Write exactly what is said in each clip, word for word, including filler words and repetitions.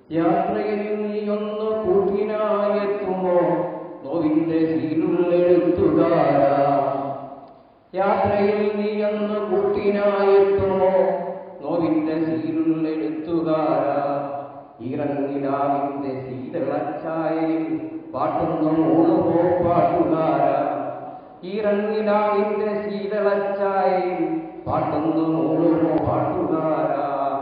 യാത്രയിൽ നീയൊന്ന് കൂട്ടിനായെത്തുമോ നോവിന്റെ സീലുള്ളെഴുത്തുകാരാ. യാത്രയിൽ നീയൊന്ന് കൂട്ടിനായെത്തുമോ നോവിന്റെ സീലുള്ളെഴുത്തുകാരാ. ഈറന്നിലാവിന്റെ ശീതളച്ചായയിൽ പാട്ടുന്നു മൂളുമോ പാട്ടുകാരാ. ഈറന്നിലാവിന്റെ ശീതളച്ചായയിൽ പാട്ടുന്നു മൂളുമോ പാട്ടുകാരാ.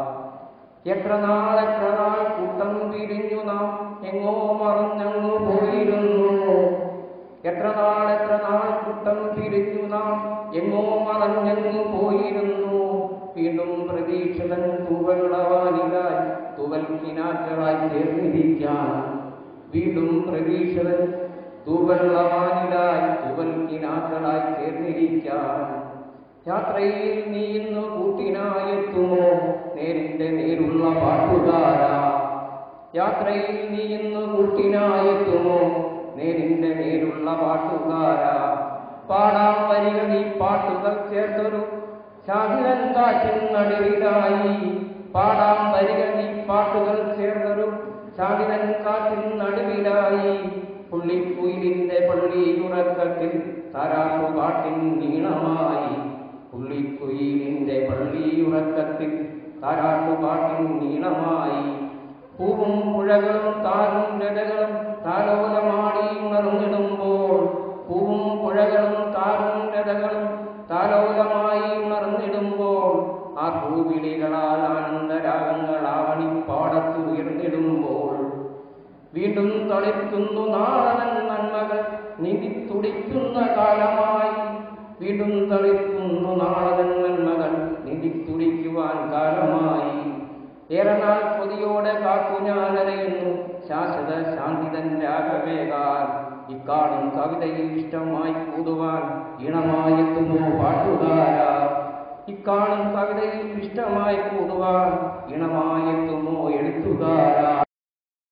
എത്ര നാൾ എത്ര നാൾ കൂട്ടം പിരിഞ്ഞു നാം എങ്ങോ മറഞ്ഞങ്ങു പോയിരുന്നു. എത്ര നാൾ എത്ര നാൾ കൂട്ടം പിരിഞ്ഞു നാം എങ്ങോ മറഞ്ഞങ്ങു പോയിരുന്നു. വീണ്ടും പ്രതീക്ഷിതൻ തൂവെള്ളവാനിലായി തൂവൽക്കിനാക്കളായി ചേർന്നിരിക്കാൻ. വീണ്ടും പ്രതീക്ഷിതൻ തൂവെള്ളവാനിലായി തൂവൽക്കിനാക്കളായി ചേർന്നിരിക്കാൻ. യാത്രയിൽ നീ ഇന്ന് കൂട്ടിനായെത്തുമോ നേരിന്റെ നേരുള്ള പാട്ടുകാരാ. യാത്രയിൽ നീ ഇന്ന് കൂട്ടിനായെത്തുമോ നേരിന്റെ നേരുള്ള പാട്ടുകാരാ. പാടാം വരിക നീ പാട്ടുകൾ ചേർത്തൊരു ശാഖിലൻ കാറ്റിൻ നടുവിലായി. പാടാം വരിക നീ പാട്ടുകൾ ചേർത്തൊരു ശാഖിലൻ കാറ്റിൻ നടുവിലായി. പുള്ളിക്കുയിലിന്റെ പള്ളിയുറക്കത്തിൽ താരാട്ടുപാട്ടിൻ നീളമായി. പുള്ളിക്കുയിലിന്റെ പള്ളിയുറക്കത്തിൽ താരാട്ടുപാട്ടിൻ നീളമായി. പൂവും പുഴകളും താരും രഥകളും താലോലമാടി ഉണർന്നിടുമ്പോൾ. പൂവും പുഴകളും താരും രഥകളും താലോലമായി ഉണർന്നിടുമ്പോൾ. ആ പൂവിളികളാൽ ആനന്ദരാഗങ്ങൾ ആവണിപ്പാടത്ത് ഉയർന്നിടുമ്പോൾ. വീണ്ടും തളിർക്കുന്നു നാളൻ നന്മകൾ നീതി തുടിക്കുന്ന കാലമായി. വീണ്ടും തളിർക്കുന്നു നാളൻ നന്മകൾ നീതി തുടിക്കുവാൻ കാലമായി. ഏറെ നാൾ കൊതിയോടെ കാത്തു ഞാനലയുന്നു ശാശ്വത ശാന്തിതൻ രാഗമേകാൻ. ഇക്കാടും കവിതയിൽ ഇഷ്ടമായി കൂടുവാൻ ഇണമായെത്തുമോ പാട്ടുകാരാ. ഇക്കാടും കവിതയിൽ ഇഷ്ടമായി കൂടുവാൻ ഇണമായെത്തുമോ എഴുത്തുകാരാ.